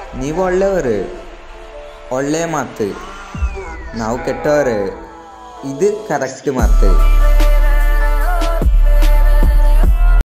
ನೀವು ಒಳ್ಳೆಯವರು, ಒಳ್ಳೆಯ ಮಾತು. ನಾವು ಕೆಟ್ಟವರು, ಇದು ಕರೆಕ್ಟ್ ಮಾತು.